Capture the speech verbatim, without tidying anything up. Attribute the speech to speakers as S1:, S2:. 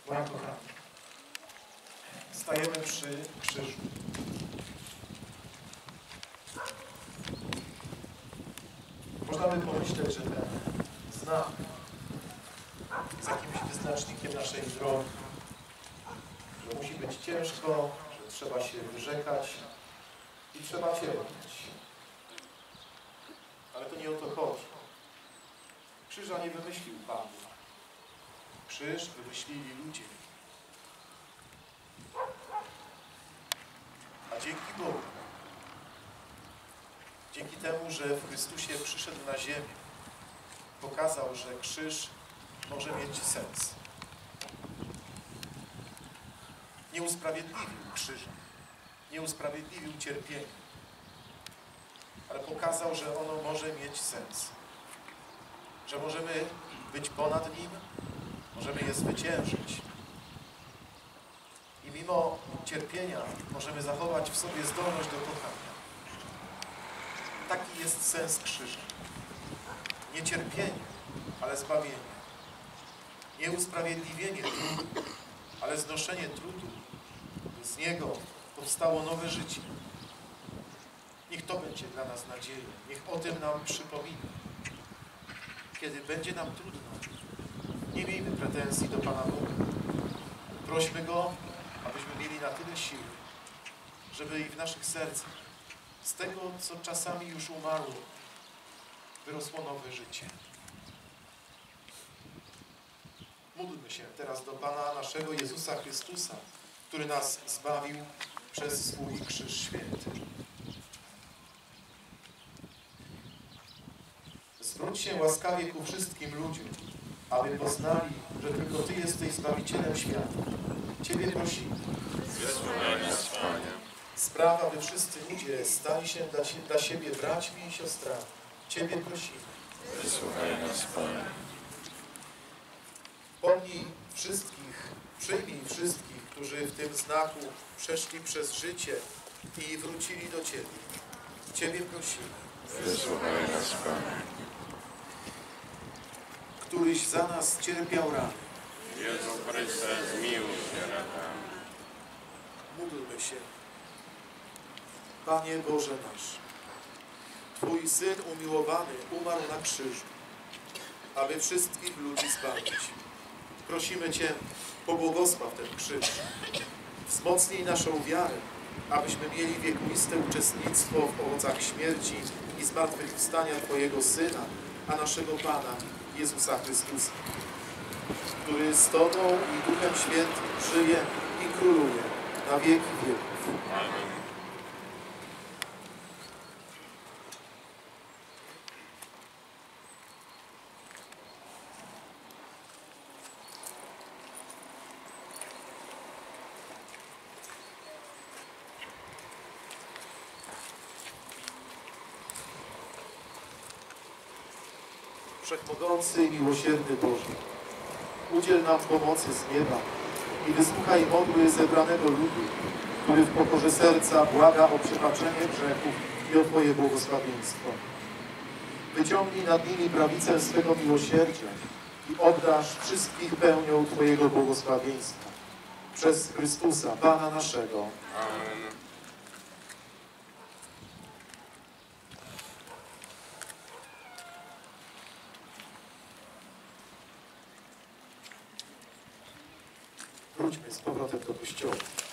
S1: Moi kochani, stajemy przy krzyżu. Można by pomyśleć, że ten znak jest jakimś wyznacznikiem naszej drogi, że musi być ciężko, że trzeba się wyrzekać i trzeba cierpieć. Ale to nie o to chodzi. Krzyża nie wymyślił Pan. Krzyż wymyślili ludzie. A dzięki Bogu, dzięki temu, że w Chrystusie przyszedł na ziemię, pokazał, że krzyż może mieć sens. Nie usprawiedliwił krzyża, nie usprawiedliwił cierpienia, ale pokazał, że ono może mieć sens. Że możemy być ponad nim, możemy je zwyciężyć. I mimo cierpienia możemy zachować w sobie zdolność do kochania. Taki jest sens krzyża. Nie cierpienie, ale zbawienie. Nie usprawiedliwienie trudu, ale znoszenie trudu. Z niego powstało nowe życie. Niech to będzie dla nas nadzieją. Niech o tym nam przypomina. Kiedy będzie nam trudno, nie miejmy pretensji do Pana Boga. Prośmy Go, abyśmy mieli na tyle siły, żeby i w naszych sercach z tego, co czasami już umarło, wyrosło nowe życie. Módlmy się teraz do Pana naszego Jezusa Chrystusa, który nas zbawił przez swój krzyż święty. Zwróć się łaskawie ku wszystkim ludziom, aby poznali, że tylko Ty jesteś Zbawicielem świata. Ciebie prosimy.
S2: Wysłuchaj nas, Panie.
S1: Spraw, aby wszyscy ludzie stali się dla, dla siebie braćmi i siostrami. Ciebie prosimy.
S2: Wysłuchaj nas, Panie.
S1: Pomnij wszystkich, przyjmij wszystkich, którzy w tym znaku przeszli przez życie i wrócili do Ciebie. Ciebie prosimy.
S2: Wysłuchaj nas, Panie.
S1: Któryś za nas cierpiał rany.
S2: Jezu Chryste, zmiłuj się nad nami.
S1: Módlmy się. Panie Boże nasz, Twój Syn umiłowany umarł na krzyżu, aby wszystkich ludzi zbawić. Prosimy Cię, pobłogosław ten krzyż. Wzmocnij naszą wiarę, abyśmy mieli wiekuiste uczestnictwo w owocach śmierci i zmartwychwstania Twojego Syna, a naszego Pana, Jezusa Chrystusa, który z Tobą i Duchem Świętym żyje i króluje na wieki wieków.
S2: Amen.
S1: Wszechmogący i miłosierny Boże, udziel nam pomocy z nieba i wysłuchaj modły zebranego ludu, który w pokorze serca błaga o przebaczenie grzechów i o Twoje błogosławieństwo. Wyciągnij nad nimi prawicę swego miłosierdzia i obdarz wszystkich pełnią Twojego błogosławieństwa. Przez Chrystusa, Pana naszego.
S2: Amen.
S1: Wróćmy z powrotem do Kościoła.